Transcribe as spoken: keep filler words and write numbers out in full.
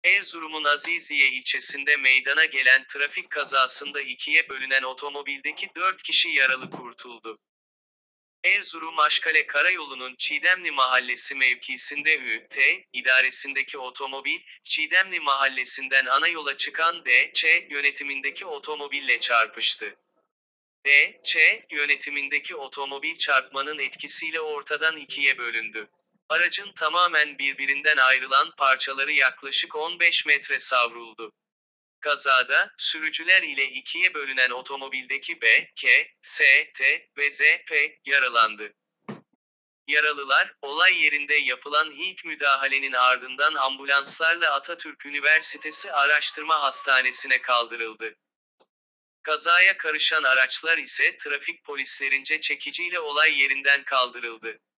Erzurum'un Aziziye ilçesinde meydana gelen trafik kazasında ikiye bölünen otomobildeki dört kişi yaralı kurtuldu. Erzurum Aşkale Karayolu'nun Çiğdemli Mahallesi mevkisinde Ü-T idaresindeki otomobil, Çiğdemli Mahallesi'nden ana yola çıkan D-Ç yönetimindeki otomobille çarpıştı. D-Ç yönetimindeki otomobil çarpmanın etkisiyle ortadan ikiye bölündü. Aracın tamamen birbirinden ayrılan parçaları yaklaşık on beş metre savruldu. Kazada, sürücüler ile ikiye bölünen otomobildeki B, K, S, T ve Z, P yaralandı. Yaralılar, olay yerinde yapılan ilk müdahalenin ardından ambulanslarla Atatürk Üniversitesi Araştırma Hastanesi'ne kaldırıldı. Kazaya karışan araçlar ise trafik polislerince çekiciyle olay yerinden kaldırıldı.